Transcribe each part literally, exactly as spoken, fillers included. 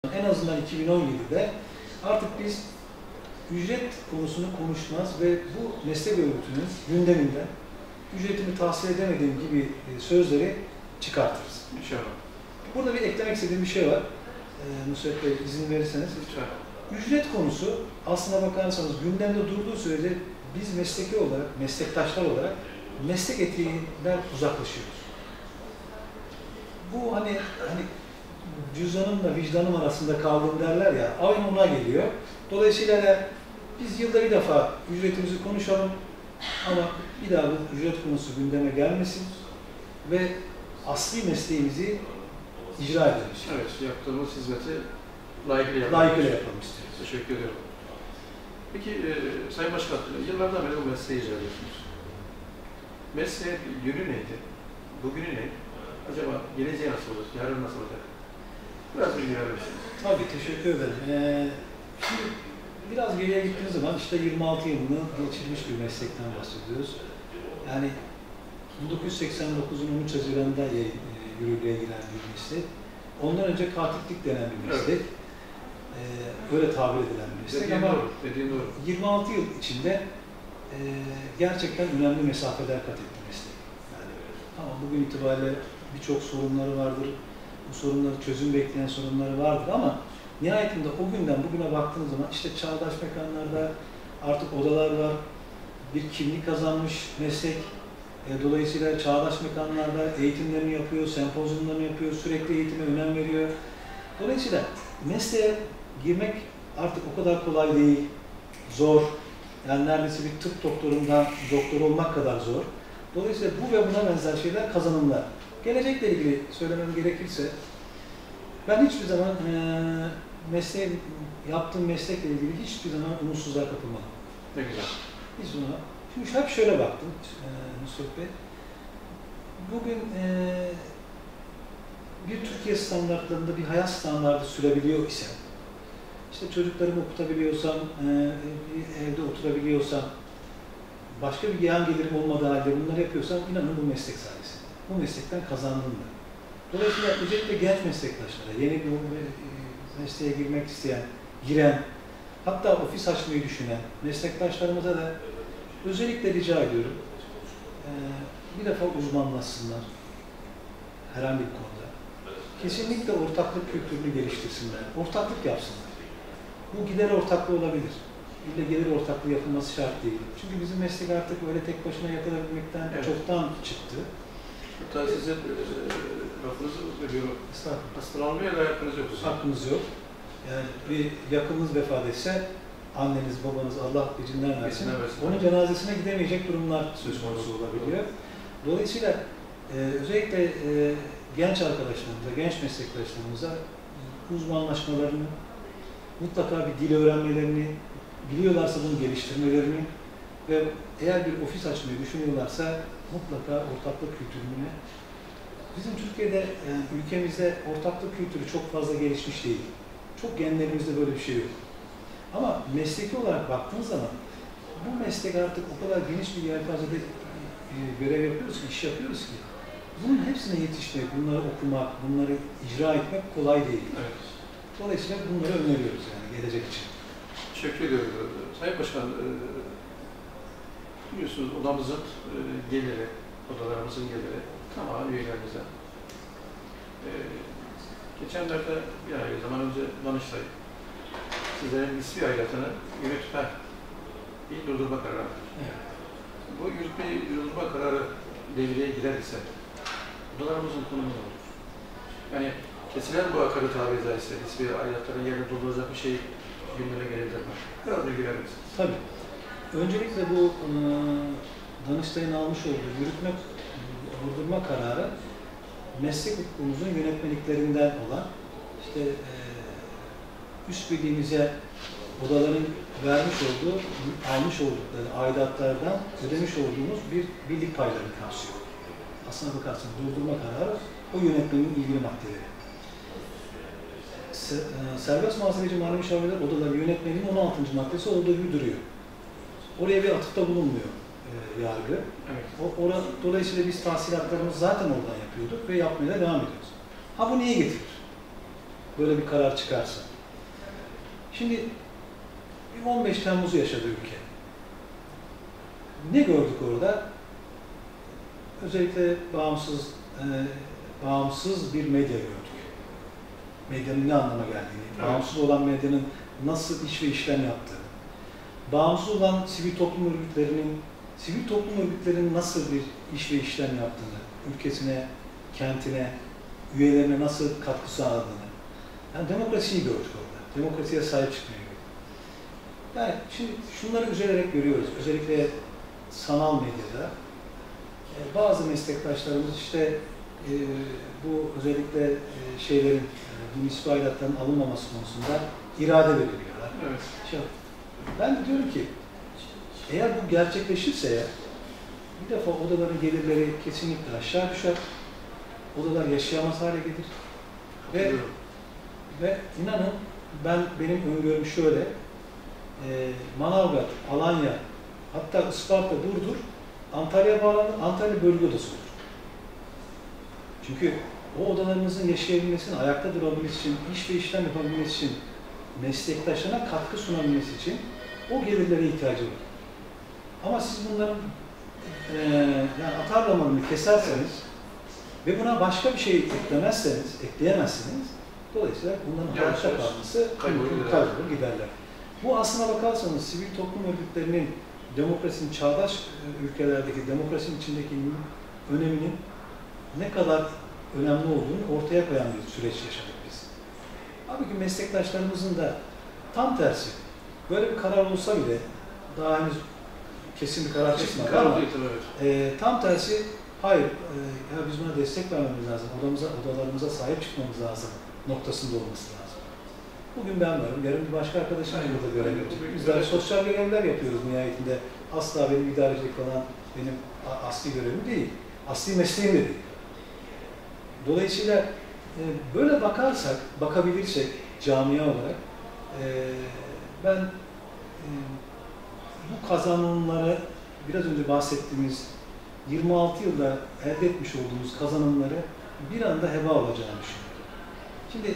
En azından iki bin on yedide artık biz ücret konusunu konuşmaz ve bu meslek örgütünün gündeminden ücretimi tahsil edemediğim gibi sözleri çıkartırız. İnşallah. Burada bir eklemek istediğim bir şey var. Ee, Nusret Bey izin verirseniz. Lütfen. Ücret konusu aslına bakarsanız gündemde durduğu sürece biz mesleki olarak, meslektaşlar olarak meslek etiğinden uzaklaşıyoruz. Bu hani hani cüzdanımla vicdanım arasında kaldım derler ya, aynı ona geliyor. Dolayısıyla da biz yılda bir defa ücretimizi konuşalım ama bir daha bu ücret konusu gündeme gelmesin ve asli mesleğimizi icra edelim. Evet, yaptığımız hizmeti layıkıyla yapalım. Layıkıyla yapalım istiyoruz. Teşekkür ediyorum. Peki e, Sayın Başkan, yıllardan beri bu mesleği icra ediyorsunuz. Mesleğin yönü neydi? Bugünü ne? Acaba geleceği nasıl olur? Yarın nasıl olacak? Biraz bilgi verir misiniz? Tabii, teşekkür ederim. Ee, şimdi biraz geriye gittiğiniz zaman işte yirmi altı yılını geçirmiş bir meslekten bahsediyoruz. Yani bin dokuz yüz seksen dokuzun on üç Haziran'da yürürlüğe giren bir meslek. Ondan önce katiplik denen bir meslek. Evet. Ee, öyle tabir edilen bir meslek. Dediğin ama doğru, dediğin doğru. yirmi altı yıl içinde e, gerçekten önemli mesafeler kat etti meslek. Yani, ama bugün itibariyle birçok sorunları vardır. Bu sorunları çözüm bekleyen sorunları vardır ama nihayetinde o günden bugüne baktığınız zaman işte çağdaş mekanlarda artık odalar var, bir kimlik kazanmış meslek. E, dolayısıyla çağdaş mekanlarda eğitimlerini yapıyor, sempozyumlarını yapıyor, sürekli eğitime önem veriyor. Dolayısıyla mesleğe girmek artık o kadar kolay değil, zor. Yani neredeyse bir tıp doktorundan doktor olmak kadar zor. Dolayısıyla bu ve buna benzer şeyler kazanımlar. Gelecekle ilgili söylemem gerekirse, ben hiçbir zaman e, mesleğim, yaptığım meslekle ilgili hiçbir zaman umutsuzluğa kapılmadım. Ne güzel. Hiç buna. Çünkü hep şöyle baktım e, Nusret Bey. Bugün e, bir Türkiye standartlarında bir hayat standartı sürebiliyor isem, işte çocuklarımı okutabiliyorsam, e, bir evde oturabiliyorsam, başka bir yan gelirim olmadığı halde bunları yapıyorsam inanın bu meslek sayesinde. Bu meslekten kazandım ben. Dolayısıyla özellikle genç meslektaşlara, yeni bir mesleğe girmek isteyen, giren, hatta ofis açmayı düşünen meslektaşlarımıza da özellikle rica ediyorum. Ee, bir defa uzmanlaşsınlar herhangi bir konuda. Kesinlikle ortaklık kültürünü geliştirsinler, ortaklık yapsınlar. Bu gider ortaklığı olabilir. İlle gelir ortaklığı yapılması şart değil. Çünkü bizim meslek artık öyle tek başına yapılabilmekten evet. çoktan çıktı. Hatta sizin e, lafınızı veriyorum. Hastalanmaya da hakkınız yok. Hakkınız yok. Yani bir yakınınız vefat etse, anneniz, babanız Allah ecinden versin. Onun cenazesine gidemeyecek durumlar söz konusu olabiliyor. Dolayısıyla e, özellikle e, genç arkadaşlarımıza, genç meslektaşlarımıza uzmanlaşmalarını, mutlaka bir dil öğrenmelerini, biliyorlarsa bunu geliştirmelerini ve eğer bir ofis açmayı düşünüyorlarsa mutlaka ortaklık kültürünü. Bizim Türkiye'de, yani ülkemizde ortaklık kültürü çok fazla gelişmiş değil. Çok genlerimizde böyle bir şey yok. Ama mesleki olarak baktığınız zaman bu meslek artık o kadar geniş bir yelpazede görev yapıyoruz ki, iş yapıyoruz ki bunun hepsine yetişmek, bunları okumak, bunları icra etmek kolay değil. Evet. Dolayısıyla bunları öneriyoruz yani gelecek için. Teşekkür ediyorum. Sayın Başkan, e, biliyorsunuz odamızın e, geliri, odalarımızın geliri tamamen üyelerimize. E, geçenlerde bir ay zaman önce Danıştay sizlerin nispi aidatını yürütme, bir durdurma kararı. Evet. Bu yürütme, durdurma kararı devreye girer ise odalarımızın konumu ne olur? Yani kesilen bu akaryı tabiri caizse nispi aidatların yerine dolduracak bir şey gündeme gelebilir mi? Biraz bilgi verir misiniz? Tabii. Öncelikle bu e, Danıştay'ın almış olduğu yürütme, durdurma kararı meslek hukukumuzun yönetmeliklerinden olan işte e, üst birliğimize odaların vermiş olduğu, almış oldukları aidatlardan ödemiş olduğumuz bir birlik paylarını kapsıyor. Aslına bakarsanız durdurma kararı o yönetmenin ilgili maddeleri. Serbest muhasebeci mali müşavirler odaları yönetmenin on altıncı maddesi orada gibi duruyor. Oraya bir atıfta bulunmuyor e, yargı. Evet. O, ora, dolayısıyla biz tahsilatlarımızı zaten oradan yapıyorduk ve yapmaya da devam ediyoruz. Ha bu niye getirir? böyle bir karar çıkarsa. Şimdi bir on beş Temmuz'u yaşadı ülke. Ne gördük orada? Özellikle bağımsız e, bağımsız bir medya gördük. Medyanın ne anlama geldiğini, evet. Bağımsız olan medyanın nasıl iş ve işlem yaptığını, bağımsız olan sivil toplum örgütlerinin sivil toplum örgütlerinin nasıl bir iş ve işlem yaptığını, ülkesine, kentine, üyelerine nasıl katkı sağladığını, yani demokrasiyi gördük orada. Demokrasiye sahip çıkmayı gördük. Yani şimdi şunları üzülerek görüyoruz. Özellikle sanal medyada e, bazı meslektaşlarımız işte e, bu özellikle e, şeylerin, e, bu nispi aidatların alınmaması konusunda irade belirliyorlar. Evet. Şey, ben de diyorum ki eğer bu gerçekleşirse ya, bir defa odaların gelirleri kesinlikle aşağı düşer. Odalar yaşayamaz hale gelir. Ve ve inanın ben benim öngörüm şöyle. E, Manavgat, Alanya, hatta Isparta, Burdur, Antalya bağlanır, Antalya bölge odası olur. Çünkü o odalarımızın yaşayabilmesini, ayakta durabilmesi için, iş ve işlem yapabilmesi için, meslektaşlarına katkı sunabilmesi için o gelirlere ihtiyacı var. Ama siz bunların e, yani atar damarını keserseniz ve buna başka bir şey eklemezseniz, ekleyemezseniz, dolayısıyla bunların hayatta kalması kaybolur giderler. Bu aslına bakarsanız sivil toplum örgütlerinin demokrasinin, çağdaş ülkelerdeki demokrasinin içindeki öneminin ne kadar önemli olduğunu ortaya koyan bir süreç yaşadık biz. Halbuki meslektaşlarımızın da tam tersi, böyle bir karar olsa bile, daha henüz kesin bir karar çıkmadı ama e, tam tersi, hayır, e, ya biz buna destek vermemiz lazım, odamıza, odalarımıza sahip çıkmamız lazım noktasında olması lazım. Bugün ben varım, yarın bir başka arkadaşım burada görev yapacak. Bizler sosyal görevler yapıyoruz nihayetinde. Asla benim idarecilik falan benim asli görevim değil. Asli mesleğim de değil. Dolayısıyla e, böyle bakarsak, bakabilirsek camia olarak e, ben e, bu kazanımları, biraz önce bahsettiğimiz yirmi altı yılda elde etmiş olduğumuz kazanımları bir anda heba olacağını düşünüyorum. Şimdi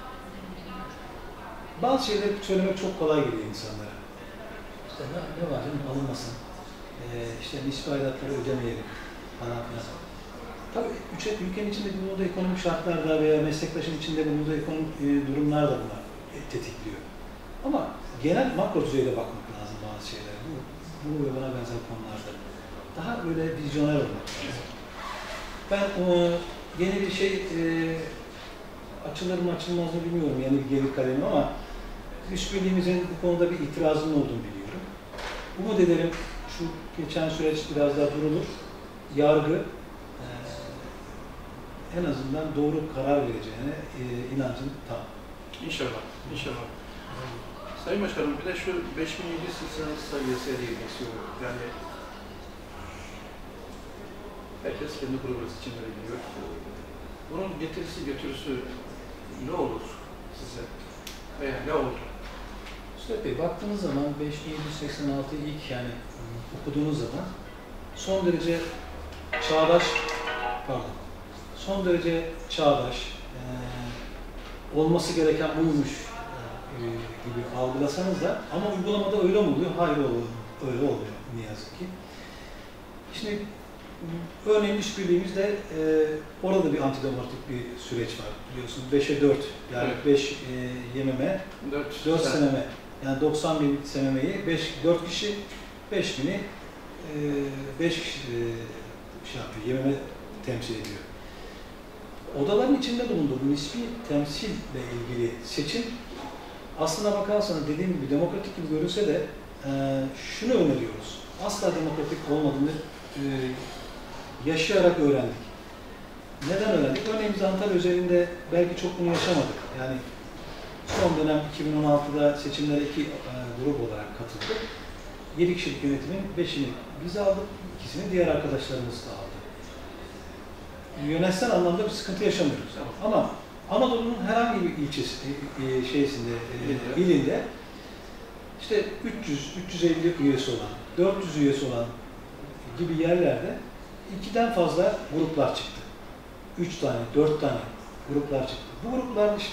bazı şeyleri söylemek çok kolay geliyor insanlara. İşte ne, ne var canım, alınmasın, ee, işte nispi aidatları ödemeyelim falan filan. Tabii ülkenin içinde bulunduğu ekonomik şartlarda veya meslektaşın içinde bulunduğu ekonomik e, durumlar da buna e, tetikliyor. Ama genel makro düzeyde bakmak lazım bazı şeyler. Bu, bu ve buna benzer konularda. Daha böyle vizyoner olmak lazım. Ben e, yeni bir şey e, açılır mı açılmaz mı bilmiyorum, yeni bir gelir kalemi ama işbirliğimizin bu konuda bir itirazının olduğunu biliyorum. Umut ederim şu geçen süreç biraz daha durulur. Yargı e, en azından doğru karar vereceğine e, inancım tam. İnşallah, inşallah. Sayın Başkanım, bir de şu beş bin yedi yüz seksen altı sayısıya değinmek istiyorum. Yani herkes kendi programı seçimleri biliyor. Bunun getirisi götürüsü ne olur size? Veya ne oldu? Üstad Bey, baktığınız zaman beş bin yedi yüz seksen altıyı ilk yani okuduğunuz zaman son derece çağdaş, pardon, son derece çağdaş, e, olması gereken buymuş e, gibi algılasanız da ama uygulamada öyle mi oluyor? Hayır, öyle oluyor ne yazık ki. Şimdi örneğin işbirliğimizde e, orada bir antidemokratik bir süreç var biliyorsunuz. beşe dört yani evet. beş e, yememe, dört seneme. Yani doksan bin senemeyi dört kişi, beş bini beş kişi e, şey yapıyor, yememe temsil ediyor. Odaların içinde bulunduğu bu nispi temsille ilgili seçim aslına bakarsanız dediğim gibi demokratik gibi görünse de e, şunu öneriyoruz. Asla demokratik olmadığını e, yaşayarak öğrendik. Neden öğrendik? Örneğin biz Antalya özelinde belki çok bunu yaşamadık. Yani son dönem iki bin on altıda seçimlere iki e, grup olarak katıldık. yedi kişilik yönetimin beşini biz aldık, ikisini diğer arkadaşlarımız da aldı. Yönetsel anlamda bir sıkıntı yaşamıyoruz. Ama Anadolu'nun herhangi bir ilçesi, e, şeysinde, e, ilinde işte üç yüz üç yüz elli üyesi olan, dört yüz üyesi olan gibi yerlerde ikiden fazla gruplar çıktı. Üç tane, dört tane gruplar çıktı. Bu gruplar işte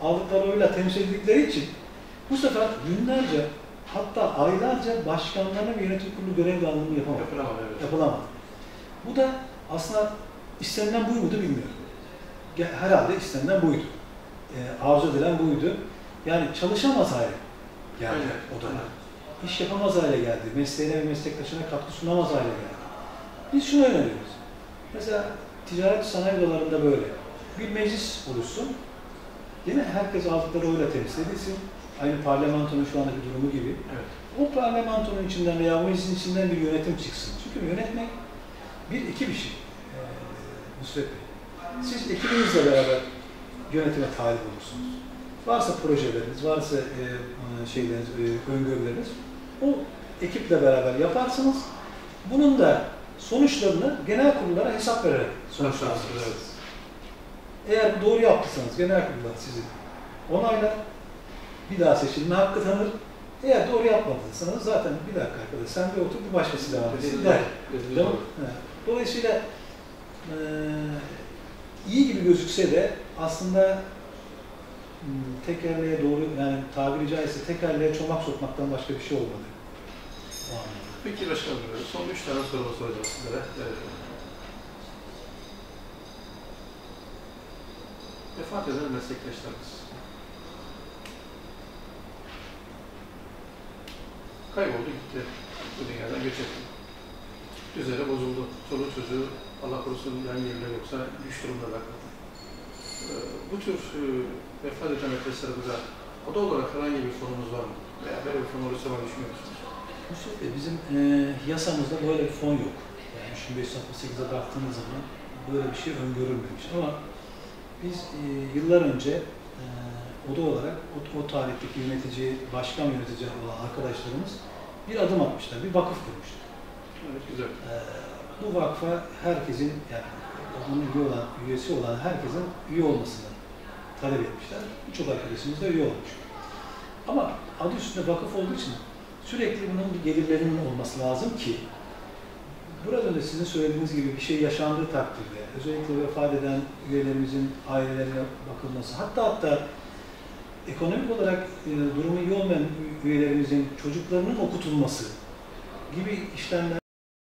aldıkları oyla temsil edildikleri için bu sefer günlerce hatta aylarca başkanlarına ve yönetim kurulu görev dağılımı yapamadı. Yapılamadı, evet. Yapılamadı. Bu da aslında istenilen bu muydu bilmiyorum. Herhalde istenilen buydu. E, arzu edilen buydu. Yani çalışamaz hale geldi Aynen. o dönem. İş yapamaz hale geldi. Mesleğine ve meslektaşına katkı sunamaz hale geldi. Biz şunu öneriyoruz. Mesela ticaret sanayi odalarında böyle. Bir meclis oluşsun. Değil mi? Herkes aldıkları oyla temsil edilsin. Aynı parlamentonun şu andaki durumu gibi. Evet. O parlamentonun içinden veya meclisin içinden bir yönetim çıksın. Çünkü yönetmek bir, iki bir şey. Ee, Nusret Bey. Siz ekibinizle beraber yönetime talip olursunuz. Varsa projeleriniz, varsa e, şeyleriniz, e, öngörüleriniz, o ekiple beraber yaparsınız. Bunun da sonuçlarını genel kurullara hesap vererek sonuçlarsınız. Evet. Eğer doğru yaptıysanız genel kurullar sizi onaylar, bir daha seçilme hakkı tanır. Eğer doğru yapmadıysanız zaten bir dakika arkadaş sen bir otur bir başkası devam etsin der. Dolayısıyla e, iyi gibi gözükse de aslında tekerleğe doğru, yani tabiri caizse tekerleğe çomak sokmaktan başka bir şey olmadı. Peki başkanım, son üç tane soru soracağım sizlere. Evet. Vefat eden meslektaşlarımız kayboldu gitti. Bu dünyadan göç etti. Düzeni bozuldu. Çoluk çocuğu Allah korusun yan yerine yoksa güç durumda bırakıldı. Ee, bu tür e, vefat eden arkadaşlarımıza oda olarak herhangi bir fonumuz var mı? Veya böyle bir fon olursa bana düşünüyor musunuz? Bizim e, yasamızda böyle bir fon yok. Yani üç bin beş yüz altmış sekize baktığımız zaman böyle bir şey öngörülmemiş. Ama biz e, yıllar önce e, oda olarak o, o tarihteki yönetici, başkan yönetici olan arkadaşlarımız bir adım atmışlar, bir vakıf kurmuşlar. Evet, güzel. E, bu vakfa herkesin, yani onun üye olan, üyesi olan herkesin üye olmasını talep etmişler. Birçok arkadaşımız da üye olmuş. Ama adı üstünde vakıf olduğu için sürekli bunun bir gelirlerinin olması lazım ki burada önce sizin söylediğiniz gibi bir şey yaşandığı takdirde özellikle vefat eden üyelerimizin ailelerine bakılması, hatta hatta ekonomik olarak e, durumu iyi olmayan üyelerimizin çocuklarının okutulması gibi işlemler